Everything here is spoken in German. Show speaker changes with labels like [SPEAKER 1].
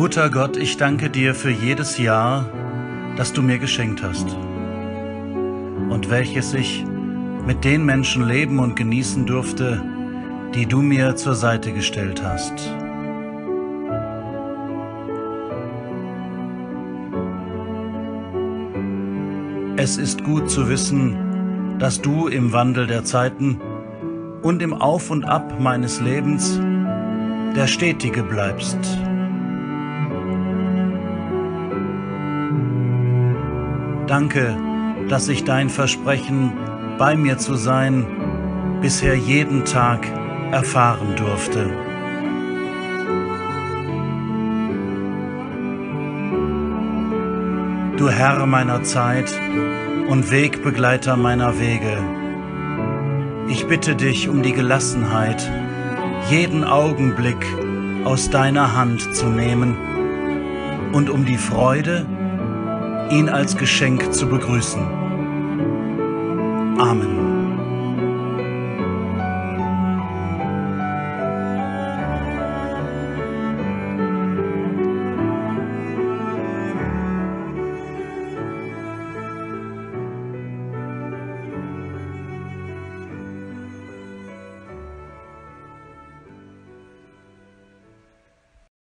[SPEAKER 1] Guter Gott, ich danke dir für jedes Jahr, das du mir geschenkt hast und welches ich mit den Menschen leben und genießen durfte, die du mir zur Seite gestellt hast. Es ist gut zu wissen, dass du im Wandel der Zeiten und im Auf und Ab meines Lebens der Stetige bleibst. Danke, dass ich dein Versprechen, bei mir zu sein, bisher jeden Tag erfahren durfte. Du Herr meiner Zeit und Wegbegleiter meiner Wege, ich bitte dich um die Gelassenheit, jeden Augenblick aus deiner Hand zu nehmen und um die Freude, ihn als Geschenk zu begrüßen. Amen.